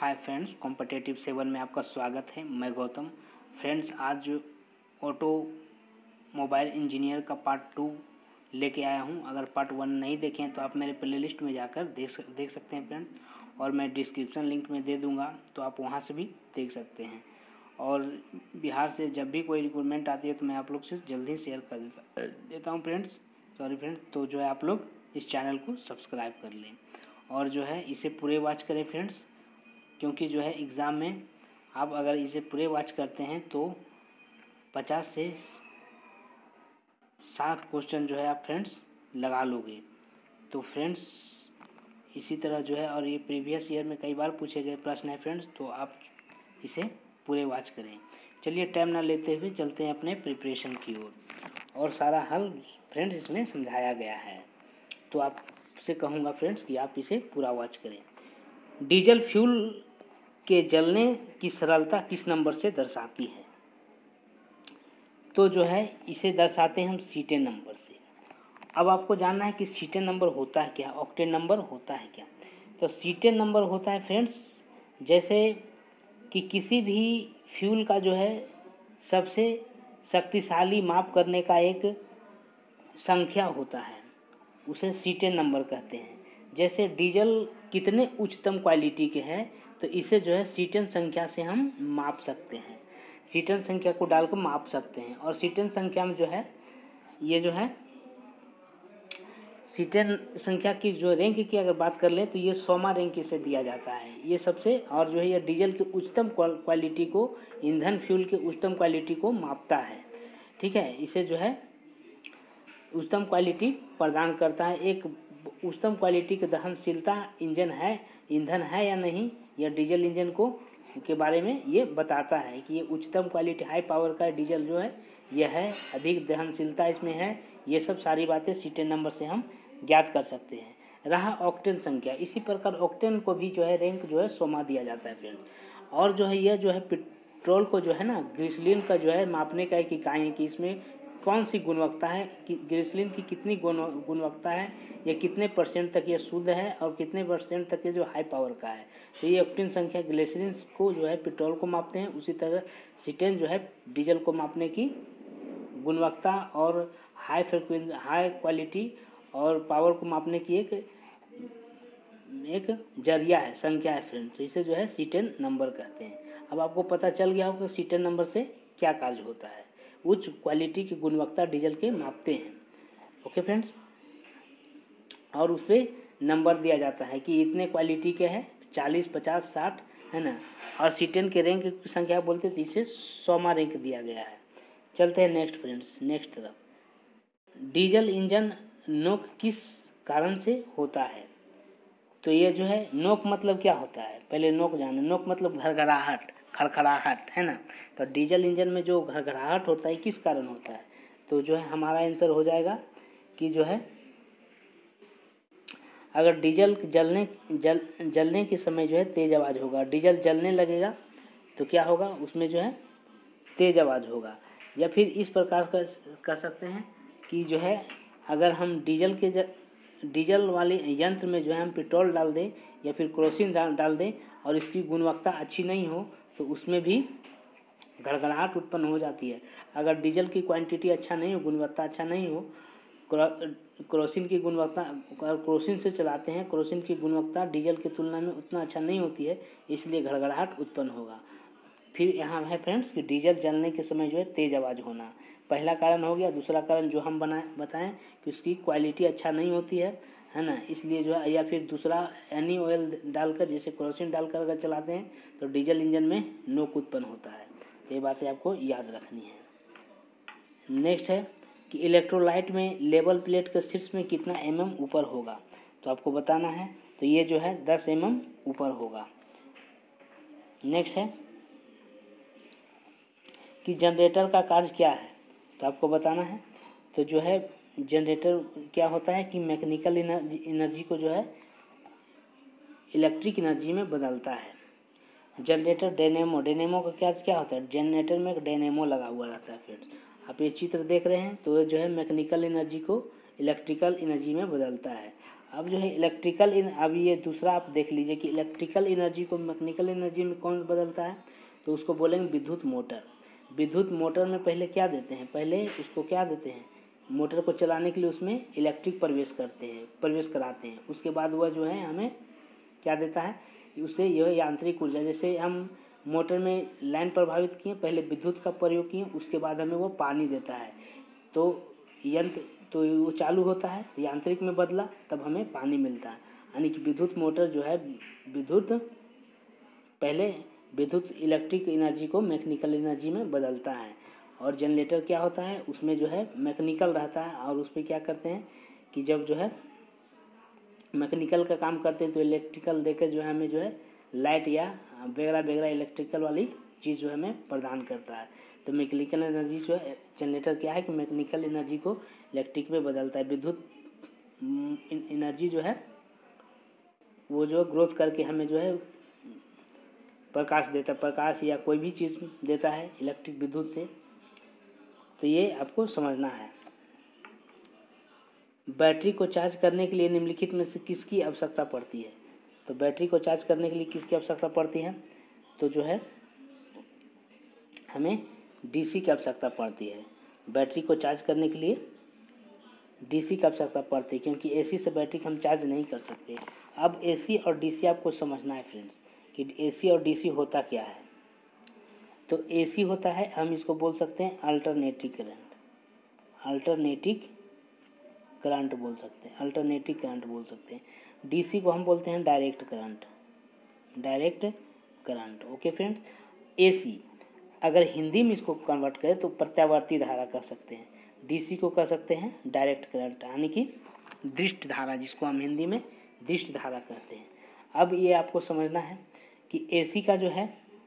Hi friends, competitive 7 में आपका स्वागत है। मैं गौतम। फ्रेंड्स, आज ऑटो मोबाइल इंजीनियर का पार्ट 2 लेके आया हूं। अगर पार्ट 1 नहीं देखें तो आप मेरे प्लेलिस्ट में जाकर देख सकते हैं फ्रेंड, और मैं डिस्क्रिप्शन लिंक में दे दूंगा तो आप वहां से भी देख सकते हैं। और बिहार से जब भी कोई रिक्वायरमेंट आती है तो मैं आप लोग से जल्दी शेयर कर देता हूँ फ्रेंड्स। तो जो है आप लोग इस चैनल को सब्सक्राइब कर लें और जो है इसे पूरे वॉच करें फ्रेंड्स, क्योंकि जो है एग्ज़ाम में आप अगर इसे पूरे वॉच करते हैं तो 50 से 60 क्वेश्चन जो है आप फ्रेंड्स लगा लोगे। तो फ्रेंड्स इसी तरह जो है, और ये प्रीवियस ईयर में कई बार पूछे गए प्रश्न है फ्रेंड्स, तो आप इसे पूरे वॉच करें। चलिए टाइम ना लेते हुए चलते हैं अपने प्रिपरेशन की ओर, और सारा हल फ्रेंड्स इसमें समझाया गया है। तो आपसे कहूँगा फ्रेंड्स कि आप इसे पूरा वॉच करें। डीजल फ्यूल के जलने की सरलता किस नंबर से दर्शाती है? तो जो है इसे दर्शाते हैं हम सीटेन नंबर से। अब आपको जानना है कि सीटेन नंबर होता है क्या, ऑक्टेन नंबर होता है क्या। तो सीटेन नंबर होता है फ्रेंड्स, जैसे कि किसी भी फ्यूल का जो है सबसे शक्तिशाली माप करने का एक संख्या होता है, उसे सीटेन नंबर कहते हैं। जैसे डीजल कितने उच्चतम क्वालिटी के हैं, तो इसे जो है सीटेन संख्या से हम माप सकते हैं, सीटेन संख्या को डालकर माप सकते हैं। और सीटेन संख्या में जो है ये जो है सीटेन संख्या की जो रैंक की अगर बात कर लें तो ये 100वां रैंक इसे दिया जाता है ये सबसे। और जो है ये डीजल की उच्चतम क्वालिटी को, ईंधन फ्यूल की उच्चतम क्वालिटी को मापता है। ठीक है, इसे जो है उच्चतम क्वालिटी प्रदान करता है। एक उच्चतम क्वालिटी की दहनशीलता ईंधन है या नहीं, यह डीजल इंजन को के बारे में ये बताता है कि ये उच्चतम क्वालिटी हाई पावर का डीजल जो है यह है, अधिक दहनशीलता इसमें है। ये सब सारी बातें सीटेन नंबर से हम ज्ञात कर सकते हैं। रहा ऑक्टेन संख्या, इसी प्रकार ऑक्टेन को भी जो है रैंक जो है 100वां दिया जाता है फ्रेंड्स। और जो है यह जो है पेट्रोल को जो है ना ग्लिसरीन का जो है मापने का एक इकाई है कि इसमें कौन सी गुणवत्ता है, कि ग्लिसरीन की कितनी गुणवत्ता है, या कितने परसेंट तक ये शुद्ध है और कितने परसेंट तक ये जो हाई पावर का है। तो ये ऑक्टेन संख्या ग्लिसरीन को जो है पेट्रोल को मापते हैं, उसी तरह सीटेन जो है डीजल को मापने की गुणवत्ता और हाई क्वालिटी और पावर को मापने की एक जरिया है, संख्या है फ्रेंड्स। तो इसे जो है सीटेन नंबर कहते हैं। अब आपको पता चल गया होगा सीटेन नंबर से क्या कार्य होता है। उच्च क्वालिटी की गुणवत्ता डीजल के मापते हैं। ओके फ्रेंड्स, और उस पर नंबर दिया जाता है कि इतने क्वालिटी के हैं, 40, 50, 60 है ना। और सीटेन के रैंक की संख्या बोलते तो इसे 100वां रैंक दिया गया है। चलते हैं नेक्स्ट फ्रेंड्स, नेक्स्ट तरफ। डीजल इंजन नोक किस कारण से होता है? तो ये जो है नोक मतलब क्या होता है, पहले नोक जाने। नोक मतलब घरघराहट, खड़खड़ाहट है ना। तो डीजल इंजन में जो घरघराहट होता है किस कारण होता है? तो जो है हमारा आंसर हो जाएगा कि जो है अगर डीजल जलने के समय जो है तेज आवाज़ होगा, डीजल जलने लगेगा तो क्या होगा, उसमें जो है तेज आवाज़ होगा। या फिर इस प्रकार कर सकते हैं कि जो है अगर हम डीजल वाले यंत्र में जो है हम पेट्रोल डाल दें या फिर केरोसिन डाल दें और इसकी गुणवत्ता अच्छी नहीं हो तो उसमें भी गड़गड़ाहट उत्पन्न हो जाती है। अगर डीजल की क्वांटिटी अच्छा नहीं हो, गुणवत्ता अच्छा नहीं हो, केरोसिन की गुणवत्ता, केरोसिन से चलाते हैं, केरोसिन की गुणवत्ता डीजल की तुलना में उतना अच्छा नहीं होती है, इसलिए गड़गड़ाहट उत्पन्न होगा। फिर यहाँ है फ्रेंड्स कि डीजल जलने के समय जो है तेज़ आवाज़ होना, पहला कारण हो गया। दूसरा कारण जो हम बताएं कि उसकी क्वालिटी अच्छा नहीं होती है ना, इसलिए जो है। या फिर दूसरा एनी ऑयल डालकर, जैसे केरोसिन डालकर अगर चलाते हैं तो डीजल इंजन में नोक उत्पन्न होता है। तो ये बातें आपको याद रखनी है। नेक्स्ट है कि इलेक्ट्रोलाइट में लेवल प्लेट के शीर्ष में कितना ऊपर होगा, तो आपको बताना है। तो ये जो है 10 ऊपर होगा। नेक्स्ट है कि जनरेटर का कार्य क्या है, तो आपको बताना है। तो जो है जनरेटर क्या होता है कि मैकेनिकल एनर्जी को जो है इलेक्ट्रिक एनर्जी में बदलता है। जनरेटर डेनेमो का क्या होता है, जनरेटर में एक डेनेमो लगा हुआ रहता है फ्रेंड्स। आप ये चित्र देख रहे हैं, तो जो है मैकेनिकल एनर्जी को इलेक्ट्रिकल एनर्जी में बदलता है। अब जो है अब ये दूसरा आप देख लीजिए कि इलेक्ट्रिकल एनर्जी को मैकेनिकल एनर्जी में कौन बदलता है, तो उसको बोलेंगे विद्युत मोटर। विद्युत मोटर में पहले क्या देते हैं, पहले उसको क्या देते हैं, मोटर को चलाने के लिए उसमें इलेक्ट्रिक प्रवेश कराते हैं। उसके बाद वह जो है हमें क्या देता है, उससे यह यांत्रिक ऊर्जा, जैसे हम मोटर में लाइन प्रभावित किए, पहले विद्युत का प्रयोग किए, उसके बाद हमें वो पानी देता है, तो यंत्र तो वो चालू होता है, तो यांत्रिक में बदला, तब हमें पानी मिलता है। यानी कि विद्युत मोटर जो है पहले विद्युत इलेक्ट्रिक एनर्जी को मैकेनिकल एनर्जी में बदलता है। और जनरेटर क्या होता है, उसमें जो है मैकेनिकल रहता है, और उसमें क्या करते हैं कि जब जो है मैकेनिकल का काम करते हैं तो इलेक्ट्रिकल देकर जो है हमें जो है लाइट या वगैरह इलेक्ट्रिकल वाली चीज़ जो है हमें प्रदान करता है। तो मैकेनिकल एनर्जी जो है जनरेटर क्या है कि मैकेनिकल एनर्जी को इलेक्ट्रिक में बदलता है। विद्युत एनर्जी जो है वो जो ग्रोथ करके हमें जो है प्रकाश देता है, प्रकाश या कोई भी चीज़ देता है इलेक्ट्रिक विद्युत से। तो ये आपको समझना है। बैटरी को चार्ज करने के लिए निम्नलिखित में से किसकी आवश्यकता पड़ती है, तो बैटरी को चार्ज करने के लिए किसकी आवश्यकता पड़ती है, तो जो है हमें डीसी की आवश्यकता पड़ती है। बैटरी को चार्ज करने के लिए डीसी की आवश्यकता पड़ती है, क्योंकि एसी से बैटरी को हम चार्ज नहीं कर सकते। अब एसी और डीसी आपको समझना है फ्रेंड्स कि एसी और डीसी होता क्या है। तो एसी होता है, हम इसको बोल सकते हैं अल्टरनेटिंग करंट बोल सकते हैं, अल्टरनेटिंग करंट बोल सकते हैं। डीसी को हम बोलते हैं direct current. Okay friends. AC अगर हिंदी में इसको कन्वर्ट करें तो प्रत्यावर्ती धारा कह सकते हैं, डीसी को कह सकते हैं डायरेक्ट करंट, यानी कि दृष्ट धारा, जिसको हम हिंदी में दृष्ट धारा कहते हैं। अब ये आपको समझना है कि एसी का जो है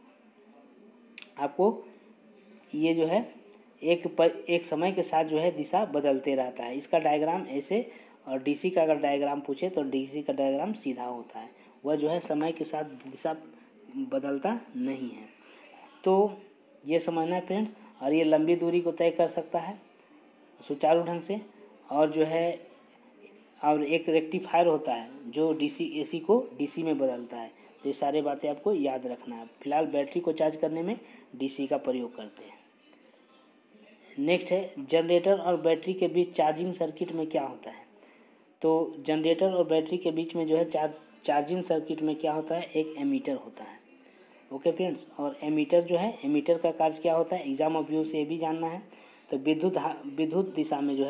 आपको ये जो है एक समय के साथ जो है दिशा बदलते रहता है। इसका डायग्राम ऐसे, और डीसी का अगर डायग्राम पूछे तो डीसी का डायग्राम सीधा होता है, वह जो है समय के साथ दिशा बदलता नहीं है। तो ये समझना है फ्रेंड्स। और ये लंबी दूरी को तय कर सकता है सुचारू ढंग से, और जो है और एक रेक्टिफायर होता है जो डीसी एसी को डीसी में बदलता है। तो ये सारी बातें आपको याद रखना है। फिलहाल बैटरी को चार्ज करने में डीसी का प्रयोग करते हैं। नेक्स्ट है जनरेटर और बैटरी के बीच चार्जिंग सर्किट में क्या होता है। तो जनरेटर और बैटरी के बीच में जो है चार्जिंग सर्किट में क्या होता है, एक एमीटर होता है। Okay friends. और एमीटर जो है, एमीटर का कार्य क्या होता है, एग्जाम ऑफ व्यू से ये भी जानना है। तो विद्युत दिशा में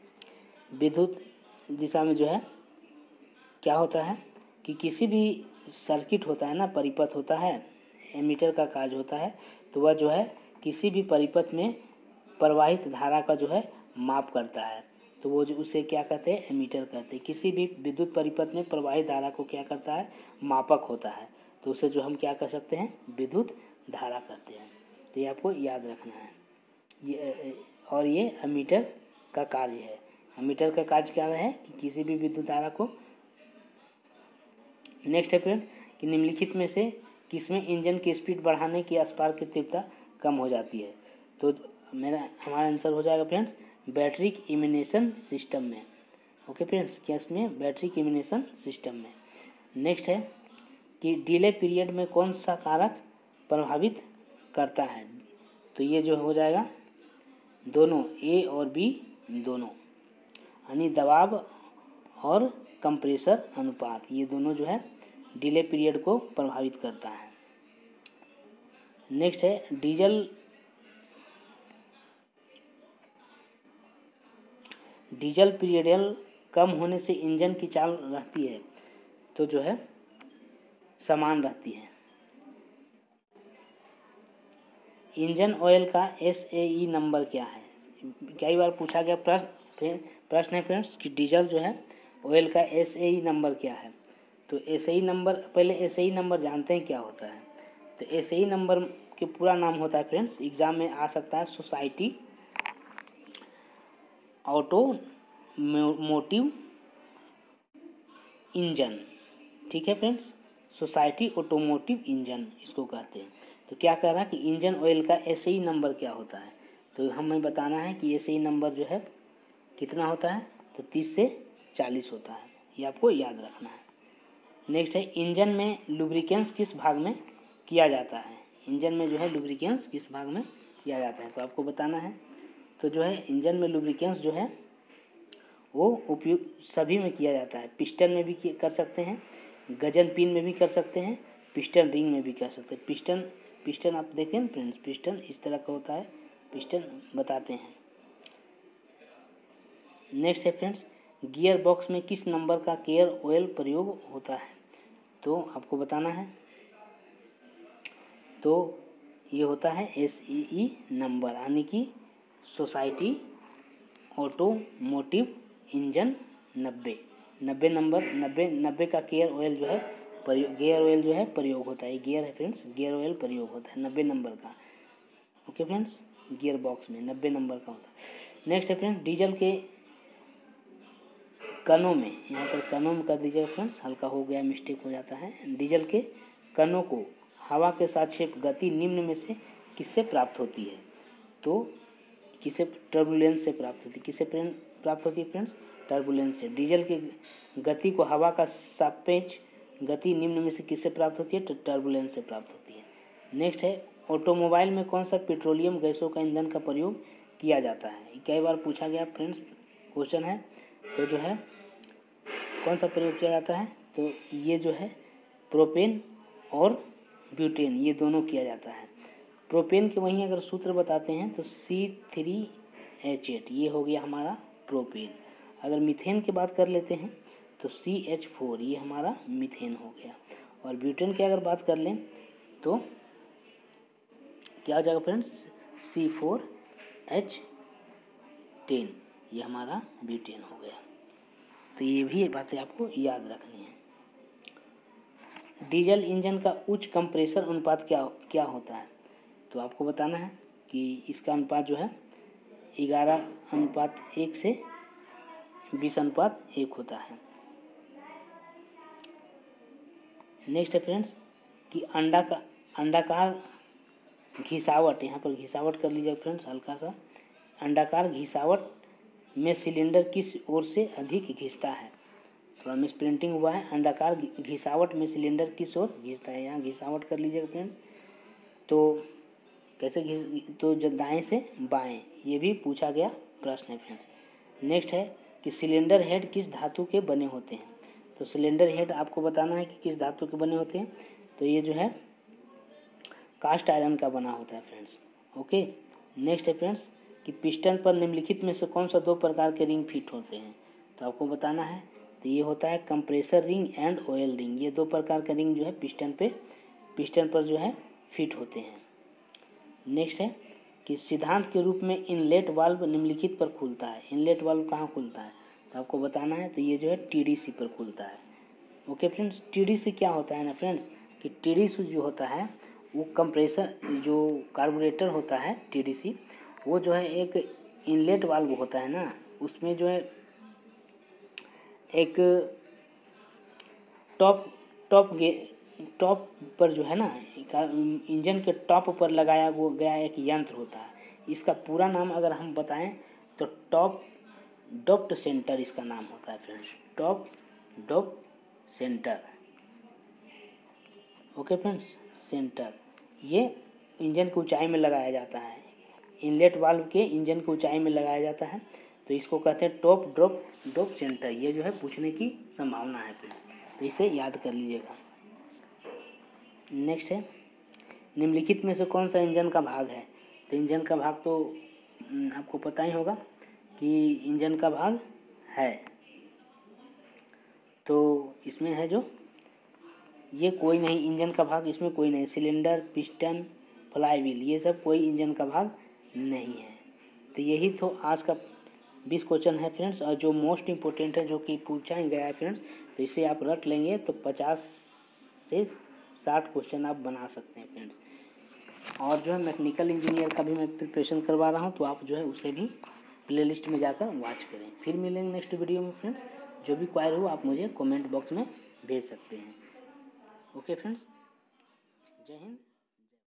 जो है क्या होता है कि किसी भी सर्किट होता है ना, परिपथ होता है, एमीटर का कार्य होता है, तो वह जो है किसी भी परिपथ में प्रवाहित धारा का जो है माप करता है। तो वो जो उसे क्या कहते हैं, एमीटर कहते हैं। किसी भी विद्युत परिपथ में प्रवाहित धारा को क्या करता है, मापक होता है। तो उसे जो हम क्या कर सकते हैं, विद्युत धारा कहते हैं। तो ये आपको याद रखना है। ये एमीटर का कार्य है। एमीटर का कार्य क्या है कि किसी भी विद्युत धारा को। नेक्स्ट है फ्रेंड कि निम्नलिखित में से किसमें इंजन की स्पीड बढ़ाने की स्पार्क की तीव्रता कम हो जाती है। तो हमारा आंसर हो जाएगा फ्रेंड्स बैटरी इल्यूमिनेशन सिस्टम में। ओके फ्रेंड्स, क्या इसमें बैटरी इल्यूमिनेशन सिस्टम में। नेक्स्ट है कि डिले पीरियड में कौन सा कारक प्रभावित करता है। तो ये जो हो जाएगा दोनों, ए और बी दोनों, यानी दबाव और कंप्रेसर अनुपात, ये दोनों जो है डिले पीरियड को प्रभावित करता है। नेक्स्ट है डीजल पीरियड कम होने से इंजन की चाल रहती है, तो जो है समान रहती है। इंजन ऑयल का SAE नंबर क्या है। कई बार पूछा गया प्रश्न है फ्रेंड्स कि डीजल जो है ऑयल का SAE नंबर क्या है। तो SAE नंबर, पहले SAE नंबर जानते हैं क्या होता है। तो SAE नंबर के पूरा नाम होता है फ्रेंड्स, एग्जाम में आ सकता है सोसाइटी ऑटोमोटिव इंजन। ठीक है फ्रेंड्स, सोसाइटी ऑटोमोटिव इंजन इसको कहते हैं। तो क्या कह रहा है कि इंजन ऑयल का SAE नंबर क्या होता है। तो हमें बताना है कि SAE नंबर जो है कितना होता है, तो 30 से 40 होता है। ये आपको याद रखना है। नेक्स्ट है इंजन में लुब्रिकेंस किस भाग में किया जाता है। इंजन में जो है लुब्रिकेंस किस भाग में किया जाता है, तो आपको बताना है। तो जो है इंजन में लुब्रिकेंस जो है वो उपयोग सभी में किया जाता है। पिस्टन में भी कर सकते हैं, गजन पिन में भी कर सकते हैं, पिस्टन रिंग में भी कर सकते हैं। पिस्टन आप देखें ना फ्रेंड्स, पिस्टन इस तरह का होता है, पिस्टन बताते हैं। नेक्स्ट है फ्रेंड्स, गियर बॉक्स में किस नंबर का गियर ऑयल प्रयोग होता है, तो आपको बताना है। तो ये होता है SEE नंबर, यानी कि सोसाइटी ऑटोमोटिव इंजन 90 नंबर, 90 का गियर ऑयल जो है प्रयोग होता है। गियर है फ्रेंड्स, गियर ऑयल प्रयोग होता है 90 नंबर का। ओके फ्रेंड्स, गियर बॉक्स में 90 नंबर का होता है। नेक्स्ट है फ्रेंड्स, डीजल के कनों में, यहाँ पर कनों में कर दीजिएगा फ्रेंड्स, हल्का हो गया, मिस्टेक हो जाता है। डीजल के कनों को हवा के साथ गति निम्न में से किससे प्राप्त होती है, तो किसे टर्बुलेंस से प्राप्त होती है। किसे प्राप्त होती है फ्रेंड्स, टर्बुलेंस से। डीजल की गति को हवा का सापेक्ष गति निम्न में से किससे प्राप्त होती है, तो टर्बुलेंस से प्राप्त होती है। नेक्स्ट है, ऑटोमोबाइल में कौन सा पेट्रोलियम गैसों का ईंधन का प्रयोग किया जाता है। कई बार पूछा गया फ्रेंड्स क्वेश्चन है। तो जो है कौन सा प्रयोग किया जाता है, तो ये जो है प्रोपेन और ब्यूटेन, ये दोनों किया जाता है। प्रोपेन के वहीं अगर सूत्र बताते हैं तो C3H8, ये हो गया हमारा प्रोपेन। अगर मीथेन की बात कर लेते हैं तो CH4, ये हमारा मीथेन हो गया। और ब्यूटेन की अगर बात कर लें तो क्या हो जाएगा फ्रेंड्स, C4H10, ये हमारा ब्यूटेन हो गया। तो ये भी बातें आपको याद रखनी है। डीजल इंजन का उच्च कंप्रेसर अनुपात क्या होता है, तो आपको बताना है कि इसका अनुपात जो है 11:1 से 20:1 होता है। नेक्स्ट है फ्रेंड्स कि अंडाकार घिसावट, यहाँ पर घिसावट कर लीजिए फ्रेंड्स हल्का सा। अंडाकार घिसावट में सिलेंडर किस ओर से अधिक घिसता है, थोड़ा मिस प्रिंटिंग हुआ है। अंडाकार घिसावट में सिलेंडर किस ओर घिसता है, यहाँ घिसावट कर लीजिएगा फ्रेंड्स। तो कैसे तो दाएं से बाएं, ये भी पूछा गया प्रश्न है फ्रेंड्स। नेक्स्ट है कि सिलेंडर हेड किस धातु के बने होते हैं, तो सिलेंडर हेड आपको बताना है कि किस धातु के बने होते हैं, तो ये जो है कास्ट आयरन का बना होता है फ्रेंड्स। ओके। नेक्स्ट है फ्रेंड्स कि पिस्टन पर निम्नलिखित में से कौन सा 2 प्रकार के रिंग फिट होते हैं, तो आपको बताना है। तो ये होता है compressor ring and oil ring, ये 2 प्रकार का रिंग जो है पिस्टन पर जो है फिट होते हैं। नेक्स्ट है कि सिद्धांत के रूप में इनलेट वाल्व निम्नलिखित पर खुलता है। इनलेट वाल्व कहाँ खुलता है, तो आपको बताना है। तो ये जो है TDC पर खुलता है। ओके फ्रेंड्स, TDC क्या होता है ना फ्रेंड्स, कि TDC जो होता है वो कंप्रेसर, जो कार्बोरेटर होता है TDC, वो जो है एक इनलेट वाल्व होता है ना, उसमें जो है एक टॉप पर जो है ना, इंजन के टॉप पर लगाया गया एक यंत्र होता है। इसका पूरा नाम अगर हम बताएं तो टॉप डॉप्ट सेंटर इसका नाम होता है फ्रेंड्स, टॉप डॉप्ट सेंटर। ओके फ्रेंड्स, सेंटर ये इंजन की ऊंचाई में लगाया जाता है, इनलेट वाल्व के इंजन की ऊंचाई में लगाया जाता है, तो इसको कहते हैं टॉप डॉप्ट सेंटर। ये जो है पूछने की संभावना है फ्रेंड्स, तो इसे याद कर लीजिएगा। नेक्स्ट है, निम्नलिखित में से कौन सा इंजन का भाग है, तो इंजन का भाग तो आपको पता ही होगा कि इंजन का भाग है, तो इसमें है जो ये कोई नहीं, इंजन का भाग इसमें कोई नहीं। सिलेंडर, पिस्टन, फ्लाईव्हील, ये सब कोई इंजन का भाग नहीं है। तो यही तो आज का 20 क्वेश्चन है फ्रेंड्स, और जो मोस्ट इम्पोर्टेंट है, जो कि पूछा ही गया है फ्रेंड्स, तो इसे आप रट लेंगे तो 50 से 60 क्वेश्चन आप बना सकते हैं फ्रेंड्स। और जो है मैकेनिकल इंजीनियर का भी मैं प्रिपरेशन करवा रहा हूँ, तो आप जो है उसे भी प्लेलिस्ट में जाकर वॉच करें। फिर मिलेंगे नेक्स्ट वीडियो में फ्रेंड्स। जो भी क्वारी हो आप मुझे कमेंट बॉक्स में भेज सकते हैं। ओके फ्रेंड्स, जय हिंद।